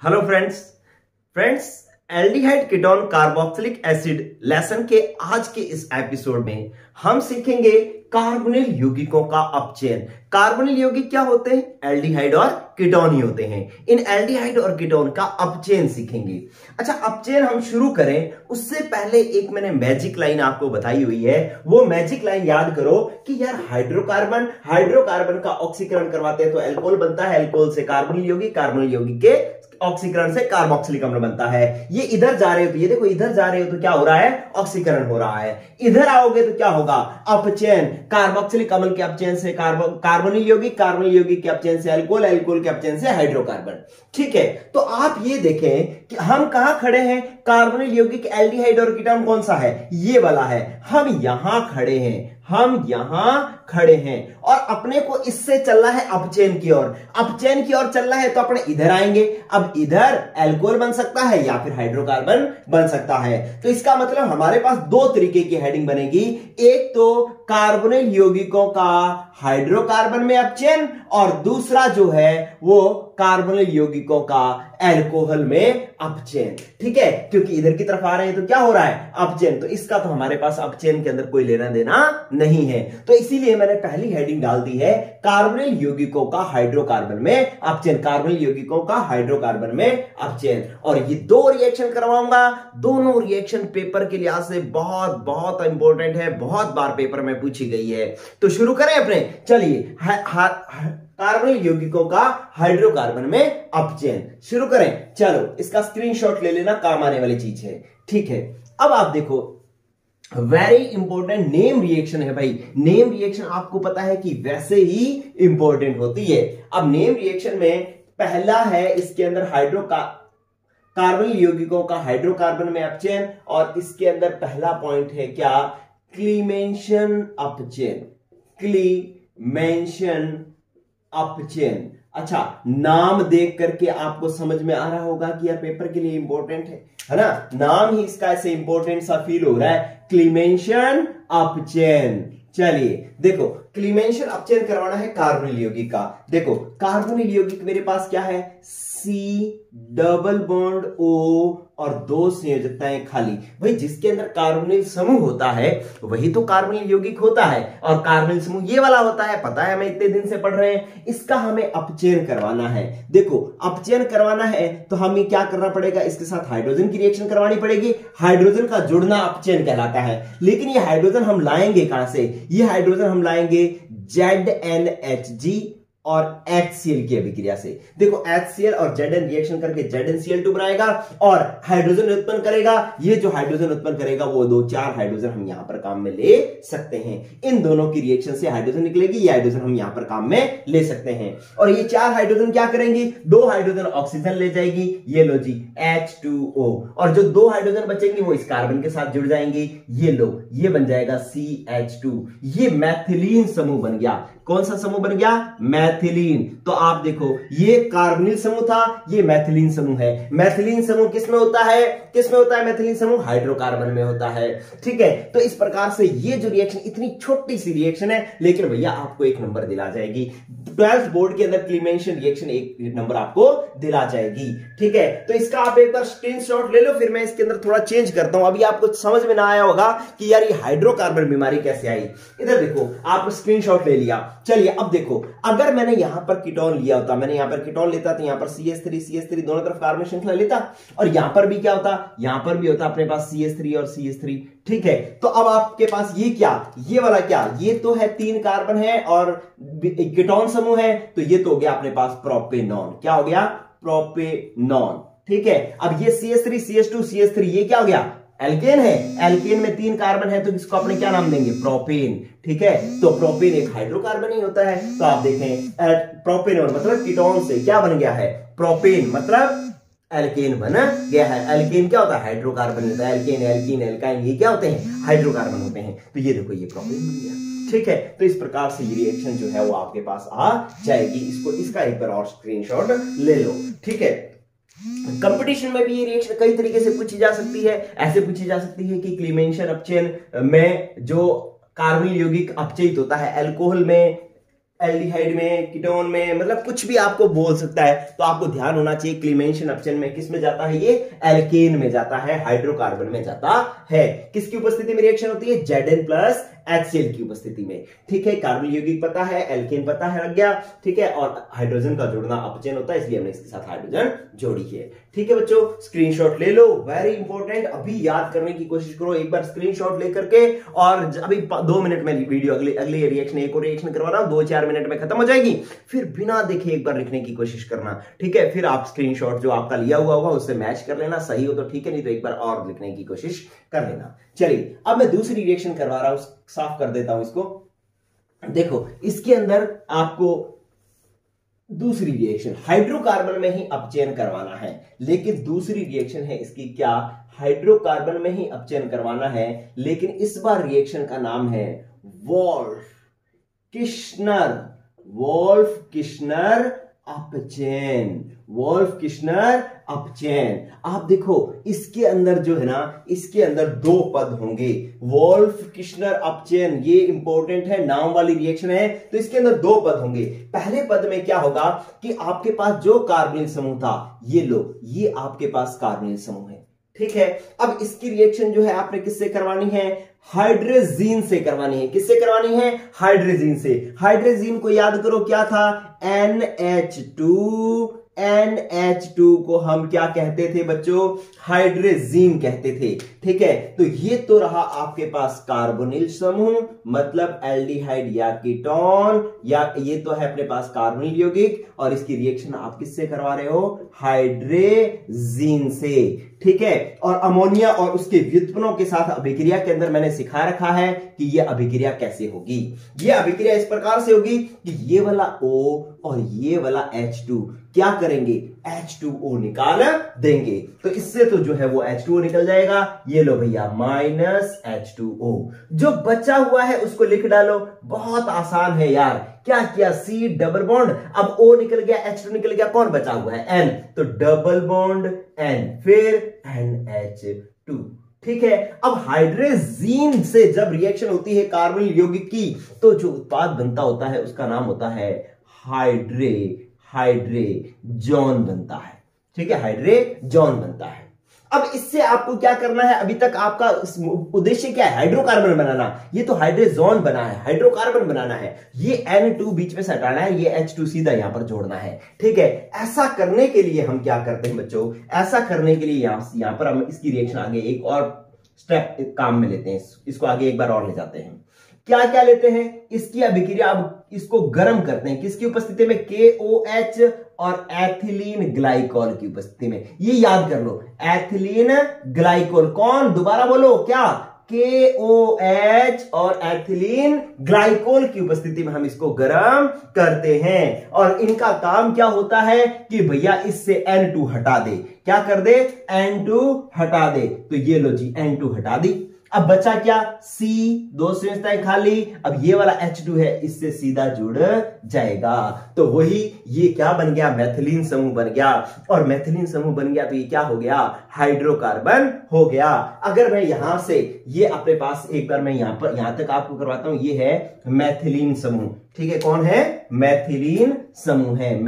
Hello friends aldehyde ketone carboxylic acid lesson के आज के इस एपिसोड में हम सीखेंगे कार्बोनिल यौगिकों का अपचयन। कार्बोनिल यौगिक क्या होते हैं? एल्डिहाइड और कीटोन ही होते हैं। इन एल्डिहाइड और कीटोन का अपचयन सीखेंगे। अच्छा, अपचयन हम शुरू करें उससे पहले एक मैंने मैजिक लाइन आपको बताई हुई है, वो मैजिक लाइन याद करो कि यार हाइड्रोकार्बन का ऑक्सीकरण करवाते हैं तो एल्कोहल बनता है, एल्कोहल से कार्बोनिल यौगिक के ऑक्सीकरण से कार्बोक्सिलिक अम्ल बनता है। ये इधर जा रहे हो तो ये देखो, इधर जा रहे हो तो क्या हो रहा है? ऑक्सीकरण हो रहा है। इधर आओगे तो क्या होगा? अपचयन। कार्बोक्सिलिक अम्ल के अपचयन से कार्बोनिल यौगिक के अपचयन से एल्कोहल के अपचयन से हाइड्रोकार्बन। ठीक है, तो आप ये देखें कि हम कहां खड़े हैं। कार्बोनिल यौगिक एल्डिहाइड और कीटोन कौन सा है? ये वाला है। हम यहां खड़े हैं और अपने को इससे चलना है अपचयन की ओर चलना है तो अपने इधर आएंगे। अब इधर एल्कोहल बन सकता है या फिर हाइड्रोकार्बन बन सकता है। तो इसका मतलब हमारे पास दो तरीके की हेडिंग बनेगी। एक तो कार्बोनिल यौगिकों का हाइड्रोकार्बन में अपचयन और दूसरा जो है वो कार्बोनिल यौगिकों का एल्कोहल में अपचयन। ठीक है, क्योंकि इधर की तरफ आ रहे हैं तो क्या हो रहा है? अपचयन। तो इसका तो हमारे पास अपचयन के अंदर कोई लेना देना नहीं है, तो इसीलिए मैंने पहली हेडिंग डाल दी है कार्बोनिल यौगिकों का हाइड्रोकार्बन में अपचयन। कार्बोनिल यौगिकों का हाइड्रोकार्बन में अपचयन। और ये दो रिएक्शन करवाऊंगा। दोनों रिएक्शन पेपर के लिहाज से बहुत बहुत इंपॉर्टेंट है, बहुत बार पेपर में पूछी गई है। तो शुरू करें अपने। चलिए, कार्बोनिल यौगिकों का हाइड्रोकार्बन में अपचयन शुरू करें। चलो, इसका स्क्रीनशॉट ले लेना, काम आने वाली चीज है। ठीक है, अब आप देखो, वेरी इंपॉर्टेंट नेम रिएक्शन है भाई। नेम रिएक्शन आपको पता है कि वैसे ही इंपॉर्टेंट होती है। अब नेम रिएक्शन में पहला है, इसके अंदर कार्बोनिल यौगिकों का हाइड्रोकार्बन में अपचयन, और इसके अंदर पहला पॉइंट है क्या? क्लीमेंशन अपचयन। अच्छा, नाम देख करके आपको समझ में आ रहा होगा कि यह पेपर के लिए इंपॉर्टेंट है ना? नाम ही इसका ऐसे इंपॉर्टेंट सा फील हो रहा है, क्लीमेंशन अपचयन। चलिए देखो, क्लीमेंशन अपचयन करवाना है कार्बोनिल यौगिक का। देखो, कार्बोनिल यौगिक मेरे पास क्या है? C डबल बॉन्ड O और दो संयोजकताएं खाली। भाई, जिसके अंदर कार्बोनिल समूह होता है वही तो कार्बोनिल यौगिक होता है, और कार्बोनिल समूह ये वाला होता है, पता है, हमें इतने दिन से पढ़ रहे हैं। इसका हमें अपचयन करवाना है। देखो, अपचयन करवाना है तो हमें क्या करना पड़ेगा? इसके साथ हाइड्रोजन की रिएक्शन करवानी पड़ेगी। हाइड्रोजन का जुड़ना अपचयन कहलाता है। लेकिन ये हाइड्रोजन हम लाएंगे कहां से? ये हाइड्रोजन हम लाएंगे ZnHg और HCl की अभिक्रिया से। देखो, HCl और Zn रिएक्शन करके ZnCl2 बनाएगा और हाइड्रोजन उत्पन्न करेगा। ये जो हाइड्रोजन उत्पन्न करेगा वो 2-4 हाइड्रोजन हम यहां पर काम में ले सकते हैं। इन दोनों की रिएक्शन से हाइड्रोजन निकलेगी, ये हाइड्रोजन हम यहां पर काम में ले सकते हैं। और ये 4 हाइड्रोजन क्या करेंगी? 2 हाइड्रोजन ऑक्सीजन ले जाएगी, ये लो जी H2O, और जो 2 हाइड्रोजन बचेंगी वो इस कार्बन के साथ जुड़ जाएंगी, ये लो, ये बन जाएगा CH2। ये मैथिलीन समूह बन गया। कौन सा समूह बन गया? मैथिलीन। तो आप देखो, ये कार्बोनिल समूह था, ये मैथिलीन समूह है। मैथिलीन समूह किसमें होता है? मैथिलीन समूह हाइड्रोकार्बन में होता है। ठीक है, तो इस प्रकार से ये जो रिएक्शन, इतनी छोटी सी रिएक्शन है, लेकिन भैया आपको 1 नंबर दिला जाएगी। 12th बोर्ड के अंदर क्लीमेंशन रिएक्शन 1 नंबर आपको दिला जाएगी। ठीक है, तो इसका आप एक बार स्क्रीनशॉट ले लो, फिर मैं इसके अंदर थोड़ा चेंज करता हूं। अभी आपको समझ में ना आया होगा कि यार ये हाइड्रोकार्बन बीमारी कैसे आई। इधर देखो, आप स्क्रीनशॉट ले लिया। चलिए, अब देखो, अगर मैंने यहां पर कीटोन लिया होता, मैंने यहां पर कीटोन लेता तो यहां पर CH3 दोनों तरफ कार्बन श्रृंखला लेता, और यहां पर भी क्या होता? यहां पर भी होता अपने पास CH3 और CH3। ठीक है, तो अब आपके पास ये क्या? ये वाला क्या? ये तो है 3 कार्बन है और कीटोन समूह है, तो ये तो हो गया अपने पास प्रोपेनॉन। क्या हो गया? प्रोपेनॉन। ठीक है, अब ये CH3 CH2 CH3 ये क्या हो गया? एल्केन है। एल्केन में 3 कार्बन है तो इसको अपने क्या नाम देंगे? प्रोपेन। ठीक है, तो प्रोपेन एक हाइड्रोकार्बन ही होता है। तो आप देखें, प्रोपेनॉन मतलब कीटोन से क्या बन गया है? प्रोपेन मतलब एल्केन बन गया है। एल्केन क्या होता है? हाइड्रोकार्बन होता है। एल्केन, एल्कीन, एल्काइन ये क्या होते हैं? हाइड्रोकार्बन होते हैं। तो ये देखो, ये प्रोपेन बन गया। ठीक है, तो इस प्रकार से ये रिएक्शन जो है वो आपके पास आ जाएगी। इसका एक बार और स्क्रीनशॉट ले लो। ठीक है, कंपटीशन में भी ये रिएक्शन कई तरीके से पूछी जा सकती है। ऐसे पूछी जा सकती है कि क्लीमेंशन अपचयन में जो कार्बोनिल यौगिक अपचयित होता है, अल्कोहल में एल्डिहाइड में, कीटोन में, मतलब कुछ भी आपको बोल सकता है। तो आपको ध्यान होना चाहिए क्लीमेंशन अपचयन में किस में जाता है, ये एल्केन में जाता है, हाइड्रोकार्बन में जाता है। किसकी उपस्थिति में रिएक्शन होती है, Zn प्लस HCl की उपस्थिति में। ठीक है, कार्बन यौगिक पता है, एल्केन पता है, लग गया। ठीक है, और हाइड्रोजन का जुड़ना अपचयन होता है, इसलिए हमने इसके साथ हाइड्रोजन जोड़ी है। ठीक है बच्चों, स्क्रीनशॉट ले लो, वेरी इंपॉर्टेंट। अभी याद करने की कोशिश करो, एक बार स्क्रीनशॉट लेकर के, और अभी 2 मिनट में वीडियो अगली रिएक्शन, एक और रिएक्शन करवा रहा हूं, 2-4 मिनट में खत्म हो जाएगी। फिर बिना देखे एक बार लिखने की कोशिश करना। ठीक है, फिर आप स्क्रीनशॉट जो आपका लिया हुआ होगा उससे मैच कर लेना, सही हो तो ठीक है, नहीं तो एक बार और लिखने की कोशिश कर लेना। चलिए, अब मैं दूसरी रिएक्शन करवा रहा हूं, साफ कर देता हूं इसको। देखो, इसके अंदर आपको दूसरी रिएक्शन हाइड्रोकार्बन में ही अपचयन करवाना है, लेकिन दूसरी रिएक्शन है इसकी क्या, हाइड्रोकार्बन में ही अपचयन करवाना है, लेकिन इस बार रिएक्शन का नाम है वोल्फ-किश्नर अपचयन। वोल्फ-किश्नर अपचयन। आप देखो, इसके अंदर जो है ना, इसके अंदर 2 पद होंगे। वोल्फ-किश्नर अपचयन, ये इंपॉर्टेंट है, नाम वाली रिएक्शन है, तो इसके अंदर 2 पद होंगे। पहले पद में क्या होगा कि आपके पास जो कार्बोनिल समूह था, ये लो, ये आपके पास कार्बोनिल समूह है। ठीक है, अब इसकी रिएक्शन जो है आपने किससे करवानी है, हाइड्रोजीन से करवानी है। किससे करवानी है, हाइड्रोजीन से। हाइड्रोजीन को याद करो क्या था, NH2 को हम क्या कहते थे बच्चों, हाइड्रोजीन कहते थे। ठीक है, तो ये तो रहा आपके पास कार्बोनिल समूह, मतलब एल्डिहाइड या कीटोन, या ये तो है अपने पास कार्बोनिल यौगिक, और इसकी रिएक्शन आप किससे करवा रहे हो, हाइड्रोजीन से। ठीक है, और अमोनिया और उसके व्युत्पन्नों के साथ अभिक्रिया के अंदर मैंने सिखा रखा है कि यह अभिक्रिया कैसे होगी। यह अभिक्रिया इस प्रकार से होगी कि ये वाला O और ये वाला H2 क्या करेंगे, H2O निकाल देंगे। तो इससे तो जो है वो H2O निकल जाएगा। ये लो भैया, -H2O। जो बचा हुआ है उसको लिख डालो, बहुत आसान है यार। क्या किया, C डबल बॉन्ड, अब O निकल गया, H2 निकल गया, कौन बचा हुआ है, N, तो डबल बॉन्ड N, फिर NH2। ठीक है, अब हाइड्रोजीन से जब रिएक्शन होती है कार्बोनिल यौगिक की, तो जो उत्पाद बनता होता है उसका नाम होता है हाइड्रेजोन बनता है। ठीक है, हाइड्रेजोन बनता है। अब इससे आपको क्या करना है, अभी तक आपका उद्देश्य क्या है, हाइड्रोकार्बन बनाना। ये तो हाइड्रोजोन बना है, हाइड्रोकार्बन बनाना है। ये N2 बीच में से हटाना है, ये H2 सीधा यहां पर जोड़ना है। ठीक है, ऐसा करने के लिए हम क्या करते हैं बच्चों, ऐसा करने के लिए यहां पर हम इसकी रिएक्शन आगे एक और स्टेप काम में लेते हैं, इसको आगे एक बार और ले जाते हैं। क्या क्या लेते हैं, इसकी अभिक्रिया, अब इसको गर्म करते हैं, किसकी उपस्थिति में, KOH और एथिलीन ग्लाइकोल की उपस्थिति में। ये याद कर लो, एथिलीन ग्लाइकोल, कौन, दोबारा बोलो, क्या, KOH और एथिलीन ग्लाइकोल की उपस्थिति में हम इसको गर्म करते हैं। और इनका काम क्या होता है कि भैया इससे N2 हटा दे, क्या कर दे, N2 हटा दे। तो ये लो जी, N2 हटा दी। अब बचा क्या, C, 2 संयोजकताएं खाली, अब ये वाला H2 है, इससे सीधा जुड़ जाएगा। तो वही ये क्या बन गया, मैथिलीन समूह बन गया, और मैथिलीन समूह बन गया तो ये क्या हो गया, हाइड्रोकार्बन हो गया। अगर मैं यहां से ये अपने पास एक बार मैं यहां तक आपको करवाता हूं, ये है मैथिलीन समूह। ठीक है, कौन है, मैथिलीन समूह है,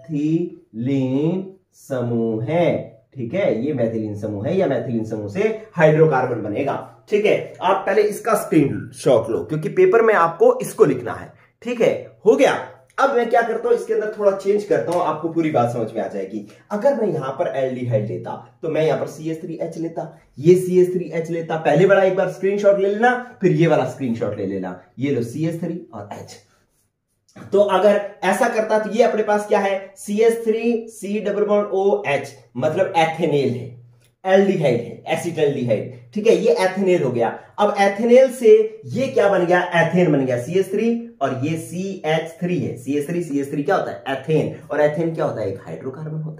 मैथिलीन समूह है। ठीक है, ये मैथिलीन समूह है, या मैथिलीन समूह से हाइड्रोकार्बन बनेगा। ठीक है, आप पहले इसका स्क्रीनशॉट लो, क्योंकि पेपर में आपको इसको लिखना है। ठीक है, हो गया। अब मैं क्या करता हूं, इसके अंदर थोड़ा चेंज करता हूं, आपको पूरी बात समझ में आ जाएगी। अगर मैं यहां पर एल्डिहाइड लेता तो मैं यहां पर CH3H लेता, ये CH3H लेता, पहले वाला एक बार स्क्रीनशॉट ले लेना, फिर ये वाला स्क्रीनशॉट ले लेना, ये लो CH3 और H। तो अगर ऐसा करता तो ये अपने पास क्या है, CH3C डबल बॉन्ड OH, मतलब एथेनेल है, एल्डिहाइड है, एसिटाल्डिहाइड। ठीक है, ये एथेनेल हो गया। अब एथेनेल से ये क्या बन गया, एथेन बन गया, CH3, और ये CH3 है, CH3 क्या होता है, एथेन, और एथेन क्या होता है, एक हाइड्रोकार्बन होता है।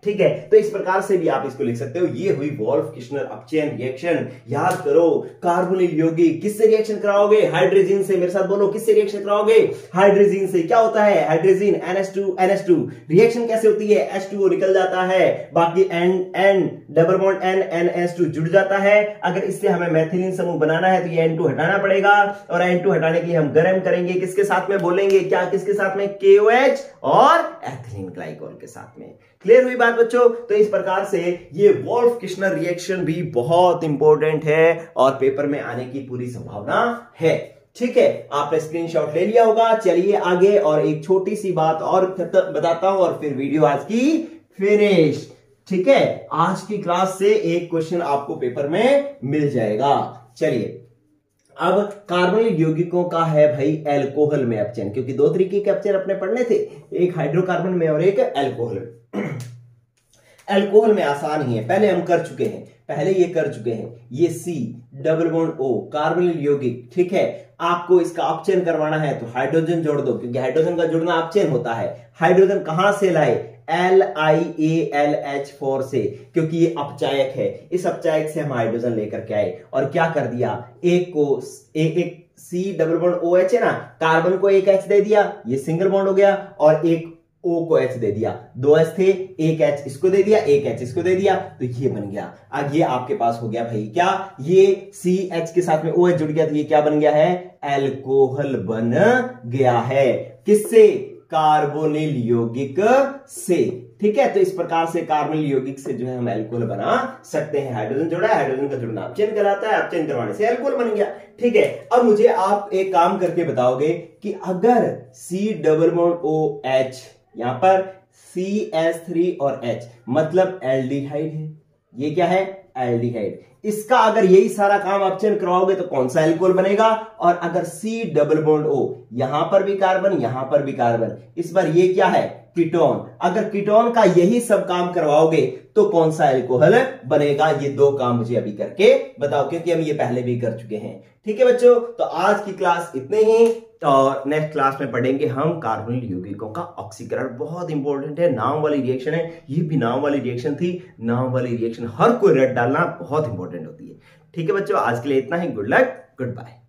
ठीक है, तो इस प्रकार से भी आप इसको लिख सकते हो। ये हुई वोल्फ-किर्शनर अपचयन रिएक्शन। याद करो, कार्बोनिल यौगिक किससे रिएक्शन कराओगे? हाइड्रोजन से। मेरे साथ बोलो, किससे रिएक्शन कराओगे? हाइड्रोजन से। क्या होता है? हाइड्रोजन NH2 रिएक्शन कैसे होती है? H2O निकल जाता है, बाकी N डबल बॉन्ड NH2 जुड़ जाता है। अगर इससे हमें मेथिलीन समूह बनाना है तो ये N2 हटाना पड़ेगा, और N2 हटाने के लिए हम गर्म करेंगे। किसके साथ में बोलेंगे? क्या किसके साथ में? KOH और एथिलीन ग्लाइकोल के साथ में। क्लियर हुई बात बच्चों? तो इस प्रकार से ये वोल्फ-किर्शनर रिएक्शन भी बहुत इंपॉर्टेंट है और पेपर में आने की पूरी संभावना है। ठीक है, आपने स्क्रीनशॉट ले लिया होगा। चलिए आगे, और एक छोटी सी बात और बताता हूं और फिर वीडियो आज की फिनिश। ठीक है, आज की क्लास से एक क्वेश्चन आपको पेपर में मिल जाएगा। चलिए, अब कार्बोनिल यौगिकों का है भाई अल्कोहल में अपचयन, क्योंकि दो तरीके के अपचयन अपने पढ़ने थे, एक हाइड्रोकार्बन में और एक अल्कोहल में। अल्कोहल में आसान ही है, पहले हम कर चुके हैं, पहले ये कर चुके हैं। ये C double bond O carbonyl यौगिक, ठीक है। आपको इसका अपचयन करवाना है तो हाइड्रोजन जोड़ दो, क्योंकि हाइड्रोजन का जुड़ना अपचयन होता है। हाइड्रोजन कहां से लाए? LiAlH4 से, क्योंकि ये अपचायक है। इस अपचायक से हम हाइड्रोजन लेकर के आए और क्या कर दिया? एक को एक C डबल बॉन्ड OH है ना, कार्बन को एक H दे दिया, ये सिंगल बॉन्ड हो गया, और एक O को H दे दिया। दो H थे, एक H इसको दे दिया, एक H इसको दे दिया, तो ये बन गया। अब ये आपके पास हो गया भाई क्या? ये CH के साथ में OH जुड़ गया, तो ये क्या बन गया है? अल्कोहल बन गया है। किससे? कार्बोनिल यौगिक से। ठीक है, तो इस प्रकार से कार्बोनिल यौगिक से जो है हम अल्कोहल बना सकते हैं। हाइड्रोजन जोड़ा है, हाइड्रोजन का जुड़ना अपचयन कहलाता है, अपचयन करवाने से अल्कोहल बन गया। ठीक है, अब मुझे आप एक काम करके बताओगे कि अगर C डबल बॉन्ड OH, यहां पर CH3 और H मतलब एल्डिहाइड है। ये क्या है? एल्डिहाइड। इसका अगर यही सारा काम अपचयन करवाओगे तो कौन सा अल्कोहल बनेगा? और अगर C डबल बॉन्ड O, यहां पर भी कार्बन, यहां पर भी कार्बन, इस बार ये क्या है? कीटोन। अगर कीटोन का यही सब काम करवाओगे तो कौन सा अल्कोहल बनेगा? ये दो काम मुझे अभी करके बताओ, क्योंकि हम ये पहले भी कर चुके हैं। ठीक है बच्चों, तो आज की क्लास इतने ही, और नेक्स्ट क्लास में पढ़ेंगे हम कार्बोनिल यौगिकों का ऑक्सीकरण। बहुत इंपॉर्टेंट है, नाम वाली रिएक्शन है, ये भी नाम वाली रिएक्शन थी। नाम वाली रिएक्शन हर कोई रट डालना बहुत इंपॉर्टेंट होती है। ठीक है बच्चों, आज के लिए इतना ही। Good luck, good bye.